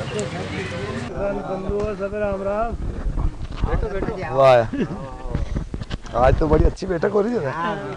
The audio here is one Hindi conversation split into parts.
राम राम। वाह, आज तो बड़ी अच्छी बैठक हो रही है।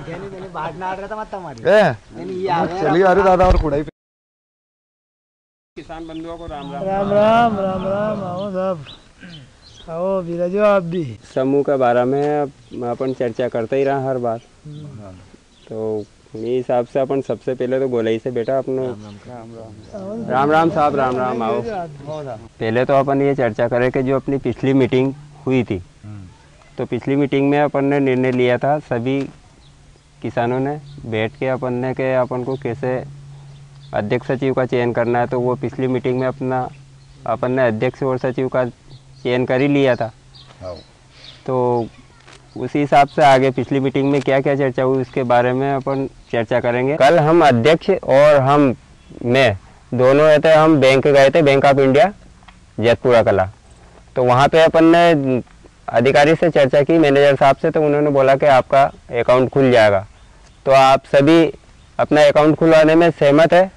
चलिए अरे दादा और कुड़ाई। किसान बंधुओं को राम राम। राम राम राम राम। आओ साहब, आओ विराजो आप भी। समूह के बारे में अपन चर्चा करते ही रहा हर बार। तो ये हिसाब से अपन सबसे पहले तो गोलाई से बेटा अपने राम राम साहब, राम राम। आओ पहले तो अपन ये चर्चा करें कि जो अपनी पिछली मीटिंग हुई थी, तो पिछली मीटिंग में अपन ने निर्णय लिया था, सभी किसानों ने बैठ के अपन को कैसे अध्यक्ष सचिव का चयन करना है। तो वो पिछली मीटिंग में अपन ने अध्यक्ष और सचिव का चयन कर ही लिया था। तो उसी हिसाब से आगे पिछली मीटिंग में क्या क्या चर्चा हुई उसके बारे में अपन चर्चा करेंगे। कल हम अध्यक्ष और मैं दोनों रहते, हम बैंक गए थे, बैंक ऑफ इंडिया जैतपुरा कला। तो वहाँ पे अपन ने अधिकारी से चर्चा की, मैनेजर साहब से। तो उन्होंने बोला कि आपका अकाउंट खुल जाएगा। तो आप सभी अपना अकाउंट खुलवाने में सहमत है?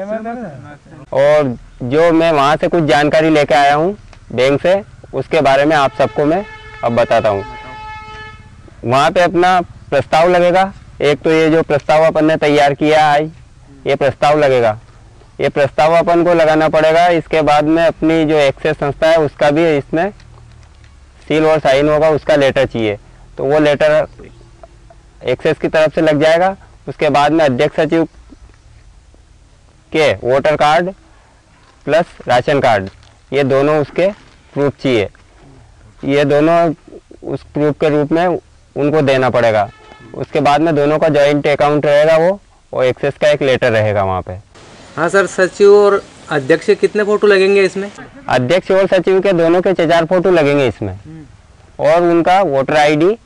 और जो मैं वहाँ से कुछ जानकारी लेके आया हूँ बैंक से, उसके बारे में आप सबको मैं अब बताता हूँ। वहाँ पे अपना प्रस्ताव लगेगा। एक तो ये जो प्रस्ताव अपन ने तैयार किया है, ये प्रस्ताव लगेगा। ये प्रस्ताव अपन को लगाना पड़ेगा। इसके बाद में अपनी जो एक्सेस संस्था है उसका भी इसमें सील और साइन होगा, उसका लेटर चाहिए। तो वो लेटर एक्सेस की तरफ से लग जाएगा। उसके बाद में अध्यक्ष सचिव के voter card plus ration card, ये दोनों उसके प्रूफ चाहिए। ये दोनों उस प्रूफ के रूप में उनको देना पड़ेगा। उसके बाद में दोनों का जॉइंट अकाउंट रहेगा वो, और एक्सेस का एक लेटर रहेगा वहाँ पे। हाँ सर, सचिव और अध्यक्ष कितने फोटो लगेंगे इसमें? अध्यक्ष और सचिव के दोनों के 4 फोटो लगेंगे इसमें, और उनका voter ID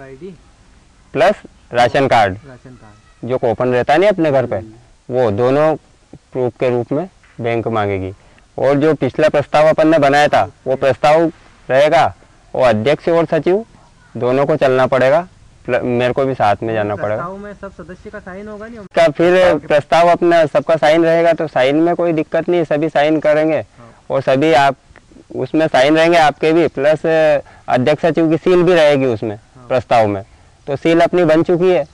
plus ration card जो कूपन रहता है नहीं अपने घर पे, वो दोनों प्रूफ के रूप में बैंक मांगेगी। और जो पिछला प्रस्ताव अपन ने बनाया था वो प्रस्ताव रहेगा, और अध्यक्ष और सचिव दोनों को चलना पड़ेगा, मेरे को भी साथ में जाना पड़ेगा। प्रस्ताव में सब सदस्य का साइन होगा नहीं? का फिर प्रस्ताव अपना सबका साइन रहेगा, तो साइन में कोई दिक्कत नहीं, सभी साइन करेंगे। और सभी आप उसमें साइन रहेंगे आपके भी, प्लस अध्यक्ष सचिव की सील भी रहेगी उसमें प्रस्ताव में। तो सील अपनी बन चुकी है,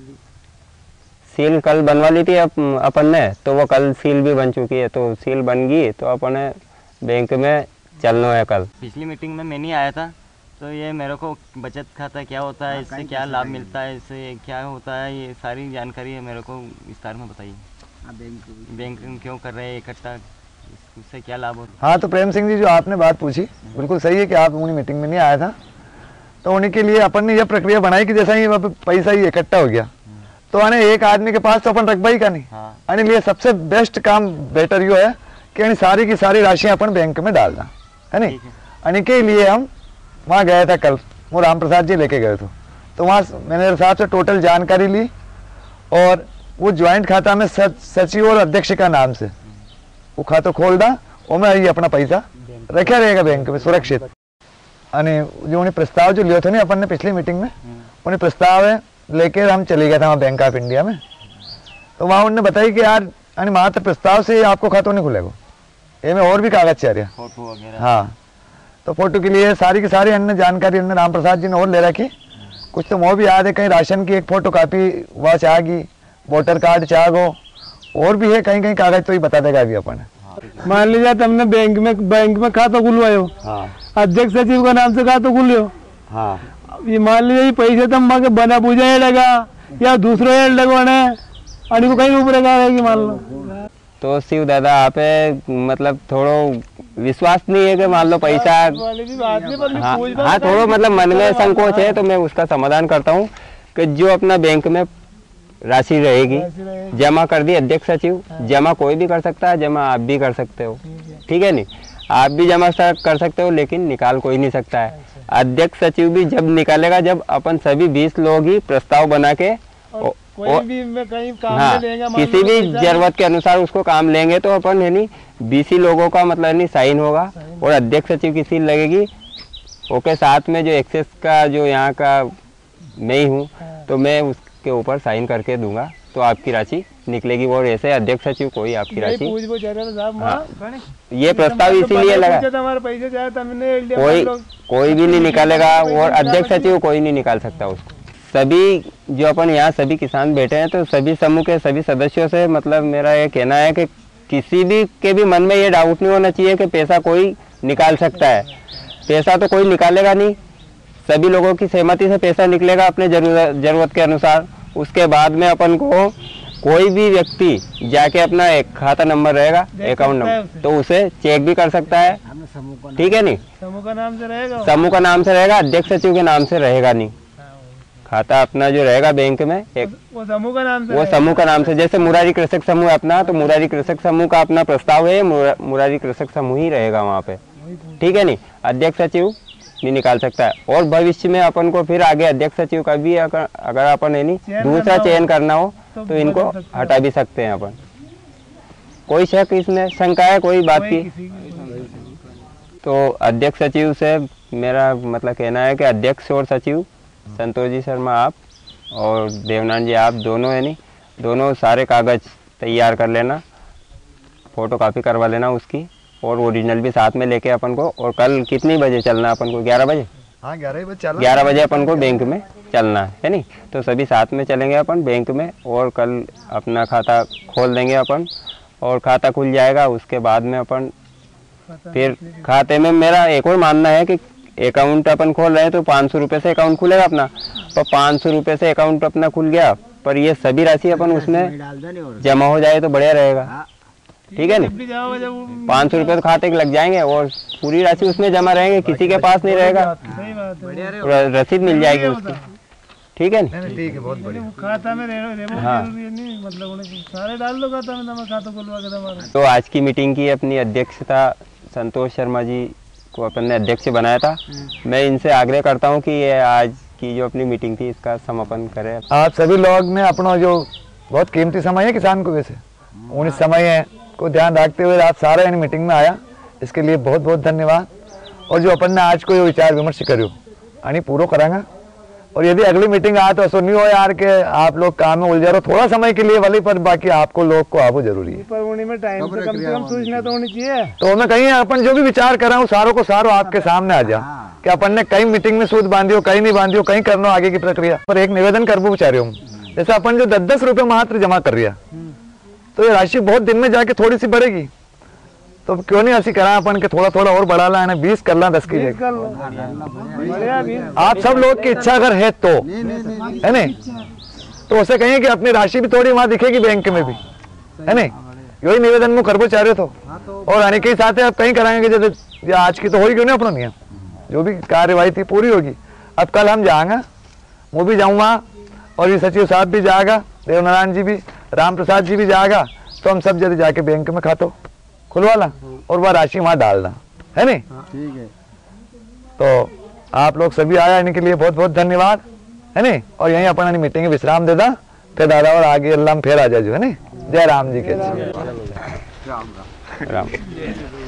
सील कल बनवा ली थी अपन ने, तो वो कल सील भी बन चुकी है। तो सील बन गई तो अपन बैंक में चलना है कल। पिछली मीटिंग में मैं नहीं आया था, तो ये मेरे को बचत खाता क्या होता है, इससे क्या लाभ मिलता है, इससे क्या होता है, ये सारी जानकारी है, मेरे को विस्तार में बताइए। बैंक क्यों कर रहे हैं इकट्ठा, उससे क्या लाभ होता है? हाँ, तो प्रेम सिंह जी जो आपने बात पूछी बिल्कुल सही है कि आप उन्हीं मीटिंग में नहीं आया था। तो उन्हीं के लिए अपन ने यह प्रक्रिया बनाई कि जैसा ही पैसा ही इकट्ठा हो गया, तो आने एक आदमी के पास तो अपन रखबा ही का नहीं। आने लिए सबसे बेस्ट काम बेटर यो है कि सारी की सारी राशियां अपन बैंक में डाल दें, है नहीं। अने के लिए हम वहाँ गए थे कल, वो राम प्रसाद जी लेके गए थे। तो वहाँ मैनेजर साहब से टोटल जानकारी ली, और वो ज्वाइंट खाता में सचिव और अध्यक्ष का नाम से वो खाता खोल दा, उसमें ही अपना पैसा रखा रहेगा बैंक में सुरक्षित। अने जो उन्हें प्रस्ताव जो लिया था ना अपन ने पिछली मीटिंग में, उन्हें प्रस्ताव है लेके हम चले गए थे वहाँ बैंक ऑफ इंडिया में। तो वहाँ उन्होंने बताई कि यार मात्र प्रस्ताव से आपको खाता नहीं खुलेगा, ये में और भी कागज चाहिए, फोटो वगैरह। हाँ, तो फोटो के लिए सारी की सारी अन्य जानकारी अन्य राम प्रसाद जी ने और ले रखी। कुछ तो वो भी याद है, कहीं राशन की एक फोटो कापी वह चाहेगी, वोटर कार्ड चाहो, और भी है कहीं कहीं कागज, तो ही बता देगा अभी अपन। मान लीजिए तुमने बैंक में खाता खुलवायो, अध्यक्ष सचिव का नाम से खाता खुलियो, ये मान लीजिए पैसे तुम बना पूजा लगा या दूसरा लगवाना को कहीं ऊपर मान लो। तो शिव दादा आप मतलब थोड़ो विश्वास नहीं है कि मान लो पैसा, हाँ थोड़ा मतलब मन में संकोच है, तो मैं उसका समाधान करता हूँ कि जो अपना बैंक में राशि रहेगी जमा कर दी अध्यक्ष सचिव, जमा कोई भी कर सकता है, जमा आप भी कर सकते हो, ठीक है नहीं, आप भी जमा कर सकते हो, लेकिन निकाल कोई नहीं सकता है। अध्यक्ष सचिव भी जब निकालेगा जब अपन सभी 20 लोग ही प्रस्ताव बना के कोई भी में कहीं काम हाँ, लेंगे, किसी भी जरूरत के अनुसार उसको काम लेंगे, तो अपन है नहीं 20 लोगों का मतलब नहीं साइन होगा, और अध्यक्ष सचिव की सील लगेगी। ओके, साथ में जो एक्सेस का जो यहाँ का मैं ही हूँ, तो मैं उसके ऊपर साइन करके दूंगा तो आपकी राशि निकलेगी। और ऐसे अध्यक्ष सचिव कोई आपकी राशि ये प्रस्ताव इसीलिए लगा कोई भी नहीं निकालेगा और अध्यक्ष सचिव कोई नहीं निकाल सकता उसको। सभी जो अपन यहाँ सभी किसान बैठे हैं तो सभी समूह के सभी सदस्यों से मतलब मेरा ये कहना है कि किसी भी के भी मन में ये डाउट नहीं होना चाहिए कि पैसा कोई निकाल सकता है। पैसा तो कोई निकालेगा नहीं, सभी लोगों की सहमति से पैसा निकलेगा अपने जरूरत के अनुसार। उसके बाद में अपन को कोई भी व्यक्ति जाके अपना एक खाता नंबर रहेगा अकाउंट नंबर तो उसे चेक भी कर सकता है, ठीक है नहीं। समूह का नाम से रहेगा, समूह का नाम से रहेगा, अध्यक्ष सचिव के नाम से रहेगा नहीं। खाता अपना जो रहेगा बैंक में एक वो समूह का नाम से, वो समूह का नाम से, जैसे मुरारी कृषक समूह है अपना तो मुरारी कृषक समूह का अपना प्रस्ताव है, मुरारी कृषक समूह ही रहेगा वहाँ पे, ठीक है नहीं। अध्यक्ष सचिव नहीं निकाल सकता है। और भविष्य में अपन को फिर आगे अध्यक्ष सचिव का भी अगर अपन है नहीं दूसरा चयन करना हो तो इनको हटा भी सकते हैं अपन। कोई शक इसमें शंका है कोई बात की? तो अध्यक्ष सचिव से मेरा मतलब कहना है कि अध्यक्ष और सचिव संतोष जी शर्मा आप और देवनाथ जी आप दोनों है नहीं, दोनों सारे कागज तैयार कर लेना, फोटो कॉपी करवा लेना उसकी और ओरिजिनल भी साथ में लेके अपन को। और कल कितनी बजे चलना अपन को? 11 बजे? हाँ 11 बजे चल 11 बजे अपन को बैंक में चलना है नहीं। तो सभी साथ में चलेंगे अपन बैंक में और कल अपना खाता खोल देंगे अपन और खाता खुल जाएगा। उसके बाद में अपन फिर खाते में मेरा एक और मानना है कि अकाउंट अपन खोल रहे हैं तो 500 रुपये से अकाउंट खुलेगा अपना, तो 500 रुपये से अकाउंट अपना खुल गया पर ये सभी राशि अपन उसमें जमा हो जाए तो बढ़िया रहेगा, ठीक है नहीं। 500 रुपये तो खाते के लग जाएंगे और पूरी राशि उसमें जमा रहेंगे, किसी के पास नहीं रहेगा, रसीद मिल जाएगी उसकी, ठीक है नहीं। ठीक है, बहुत बढ़िया। खाता में हाँ नहीं मतलब सारे डाल दो खाता में, खाता खुलवा के हमारा। तो आज की मीटिंग की अपनी अध्यक्षता संतोष शर्मा जी को अपन ने अध्यक्ष बनाया था। मैं इनसे आग्रह करता हूँ कि ये आज की जो अपनी मीटिंग थी इसका समापन करें। आप सभी लोग ने अपना जो बहुत कीमती समय है किसान को वैसे उन समय को ध्यान रखते हुए आप सारे इन मीटिंग में आया, इसके लिए बहुत बहुत धन्यवाद। और जो अपन ने आज को ये विचार विमर्श करो आणि पूरा करांगा। और यदि अगली मीटिंग आए तो ऐसा नहीं हो यार कि आप लोग काम में उलझा रहो, थोड़ा समय के लिए वाली पर बाकी आपको लोग को आबो जरूरी है। पर में टाइम से कम सूचना तो होनी चाहिए। तो मैं कहीं अपन जो भी विचार कर रहा हूँ सारों को सारो आपके सामने आ जा कि अपन ने कहीं मीटिंग में सूद बांधियो, कहीं नहीं बांधियो, कहीं करना आगे की प्रक्रिया पर एक निवेदन करबो विचार हूँ। जैसे अपन जो 10-10 रुपये मात्र जमा कर रहा तो ये राशि बहुत दिन में जाके थोड़ी सी बढ़ेगी, तो क्यों नहीं ऐसी करा अपन के थोड़ा थोड़ा और बढ़ा ला, 20 कर ला, 10 की जगह। आप सब लोग की इच्छा अगर है तो है नहीं तो उसे कहिए कि अपनी राशि भी थोड़ी वहां दिखेगी बैंक में भी, है नहीं। यही निवेदन में करबो चाह रहे तो और आने के साथ आप कहीं कराएंगे जैसे आज की तो हो ही क्यों नहीं अपना नियम, जो भी कार्यवाही थी पूरी होगी। अब कल हम जाएंगे, वो भी जाऊंगा और ये सचिव साहब भी जाएगा, देवनारायण जी भी, राम प्रसाद जी भी जाएगा, तो हम सब जल्दी जाके बैंक में खाता खुलवाना और वह राशि वहां डालना, है नहीं। ठीक है। तो आप लोग सभी आया इनके लिए बहुत बहुत धन्यवाद, है नहीं। और यहीं अपन मीटिंग विश्राम देता फिर दादा और आगे अल्लाह फिर आ जाए, है नहीं। जय राम जी के। राम।